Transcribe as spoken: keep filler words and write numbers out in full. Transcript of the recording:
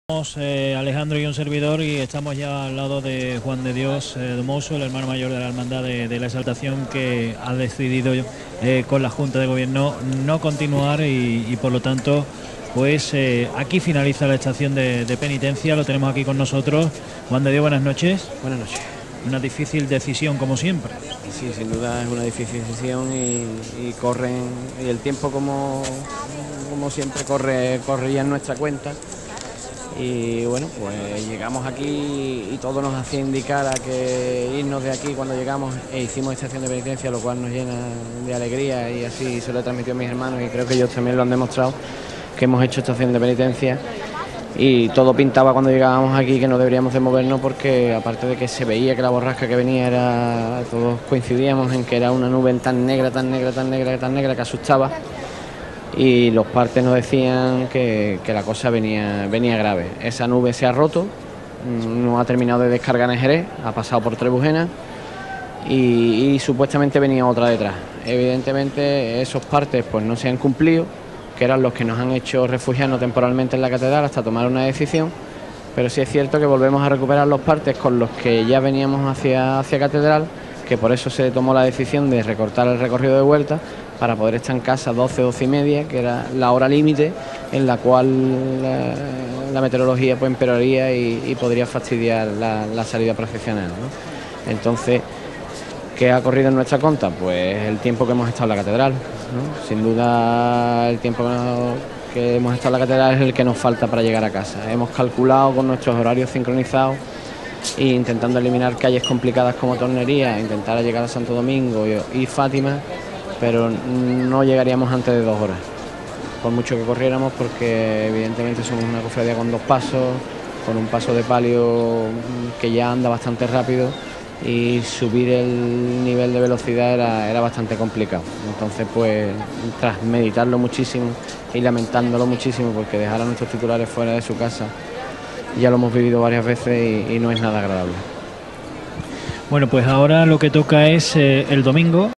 Somos eh, Alejandro y un servidor, y estamos ya al lado de Juan de Dios eh, Domoso, el hermano mayor de la Hermandad de, de la Exaltación, que ha decidido eh, con la Junta de Gobierno no continuar y, y por lo tanto pues eh, aquí finaliza la estación de, de penitencia. Lo tenemos aquí con nosotros. Juan de Dios, buenas noches. Buenas noches. Una difícil decisión, como siempre. Sí, sin duda es una difícil decisión y, y corren y el tiempo como, como siempre corre, corre ya en nuestra cuenta. Y bueno, pues llegamos aquí y todo nos hacía indicar a que irnos de aquí cuando llegamos e hicimos estación de penitencia, lo cual nos llena de alegría, y así se lo he transmitido a mis hermanos y creo que ellos también lo han demostrado, que hemos hecho estación de penitencia. Y todo pintaba cuando llegábamos aquí que no deberíamos de movernos, porque aparte de que se veía que la borrasca que venía era, todos coincidíamos en que era una nube tan negra, tan negra, tan negra, tan negra que asustaba, y los partes nos decían que, que la cosa venía, venía grave. Esa nube se ha roto, no ha terminado de descargar en Jerez, ha pasado por Trebujenas y, y supuestamente venía otra detrás. Evidentemente esos partes pues no se han cumplido, que eran los que nos han hecho refugiarnos temporalmente en la catedral hasta tomar una decisión, pero sí es cierto que volvemos a recuperar los partes con los que ya veníamos hacia, hacia catedral, que por eso se tomó la decisión de recortar el recorrido de vuelta para poder estar en casa doce, doce y media, que era la hora límite en la cual la, la meteorología pues empeoraría y, y podría fastidiar la, la salida procesional, ¿no? Entonces, ¿qué ha corrido en nuestra conta? Pues el tiempo que hemos estado en la catedral, ¿no? Sin duda el tiempo que hemos estado en la catedral es el que nos falta para llegar a casa. Hemos calculado con nuestros horarios sincronizados e intentando eliminar calles complicadas como Tornería, intentar llegar a Santo Domingo y, y Fátima, pero no llegaríamos antes de dos horas, por mucho que corriéramos, porque evidentemente somos una cofradía con dos pasos, con un paso de palio que ya anda bastante rápido, y subir el nivel de velocidad era, era bastante complicado. Entonces, pues, tras meditarlo muchísimo y lamentándolo muchísimo, porque dejar a nuestros titulares fuera de su casa ya lo hemos vivido varias veces y, y no es nada agradable. Bueno, pues ahora lo que toca es eh, el domingo.